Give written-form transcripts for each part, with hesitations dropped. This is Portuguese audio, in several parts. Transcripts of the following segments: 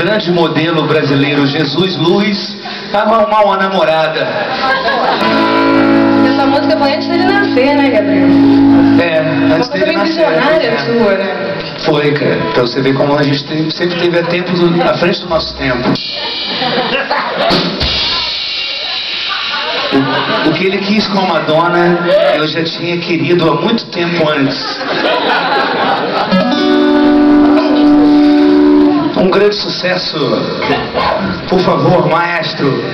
grande modelo brasileiro, Jesus Luz, a arrumar uma namorada. Essa música foi antes dele nascer, né, Gabriel? É, antes dele nascer. Visionária sua, né? Foi, cara. Pra você ver como a gente sempre teve a tempo à frente do nosso tempo. O que ele quis com a Madonna, eu já tinha querido há muito tempo antes. Um grande sucesso. Por favor, maestro.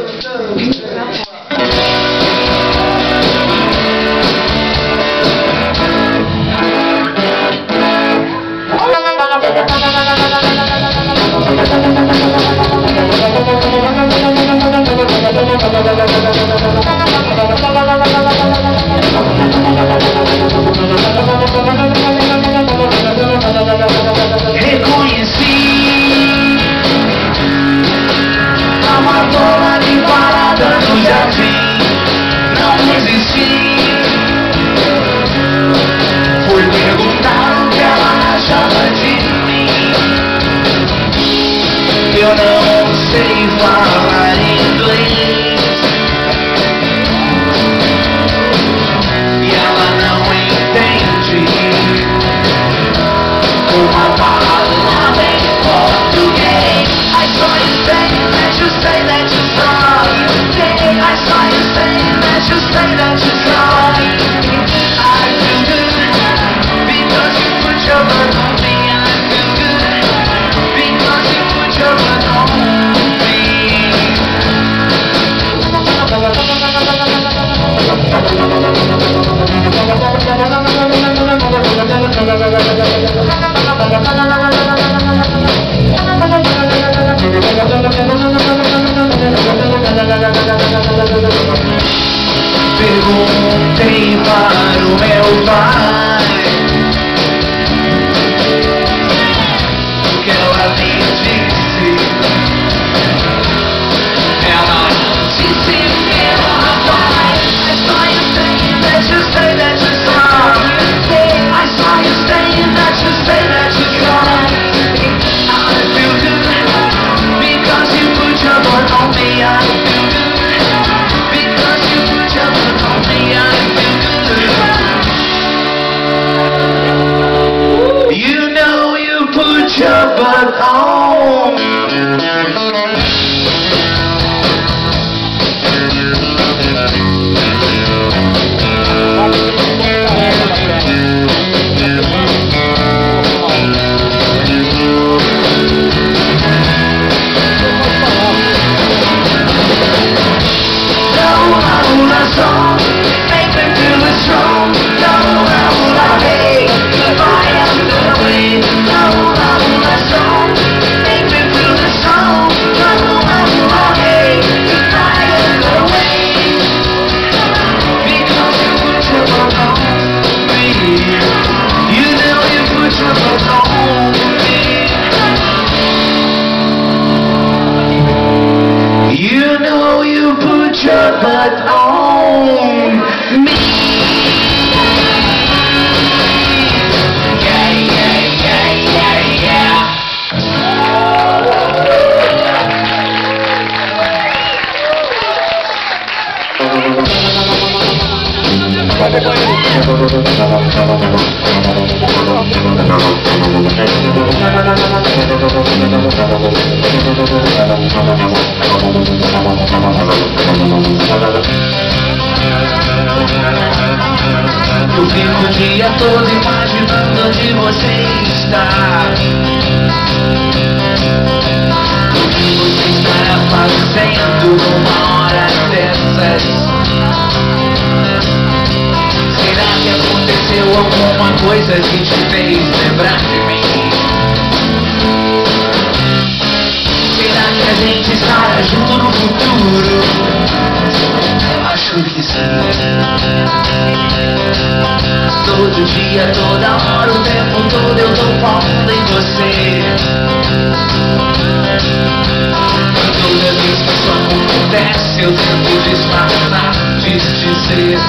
Reconheci a Madonna de parada no jardim, não resisti. Fui perguntar o que ela achava de mim. Eu não sei falar inglês e ela não entende uma palavra em português. I saw you saying that you say that you're sorry. I saw you saying that you say that you're sorry. I feel good because you put your foot on me. I feel good because you put your foot on me. Perguntei para o meu pai o que ela me disse. Ela disse, meu rapaz, I saw you saying that you say that you're sorry. I saw you saying that you say that you're sorry. I feel good because you put your foot on me. I feel good because you put your foot on me. I feel good. You know you put your butt on. You know you put your butt on me. Yeah, yeah, yeah, yeah, eu fico o dia todo imaginando onde você está. O que você estará fazendo numa hora dessas? Será que aconteceu alguma coisa que te fez lembrar de mim? Será que a gente estará junto no futuro? Eu acho que sim. Todo dia, toda hora, o tempo todo eu tô falando em você. Toda vez que isso acontece eu tento disfarçar, desdizer,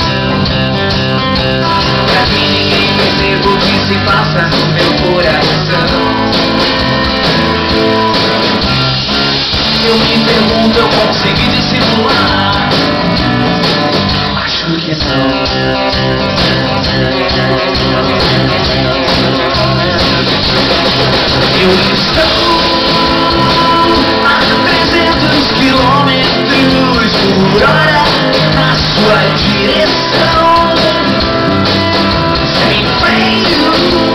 pra que ninguém perceba o que se passa no meu coração. eu me pergunto, eu consegui dissimular? Acho que não. Eu estou a 300 quilômetros por hora na sua direção, sem freio.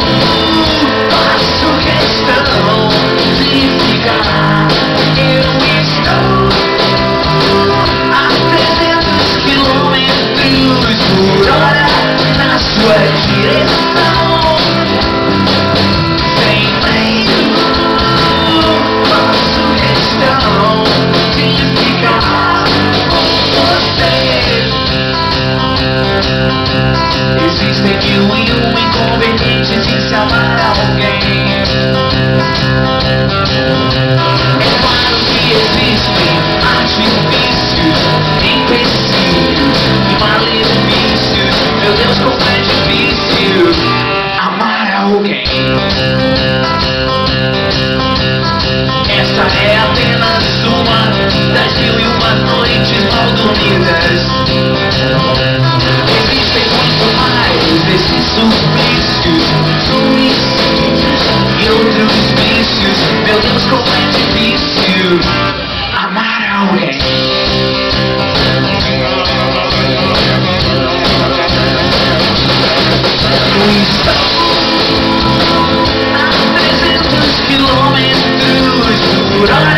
Faço questão de ficar. Eu estou a 300 quilômetros por hora na sua direção, sem freio. Faço questão de ficar com você. Existem mil e um inconvenientes em se amar a alguém. É claro que existem artifícios, empecilhos e malefícios. Meu Deus, como é difícil amar alguém. Essa é apenas uma das 1001 noites mal dormidas. Existem muito mais desses suplícios, suicídios e outros vícios. Meu Deus, como é difícil amar alguém. Eu estou a 300 quilômetros por hora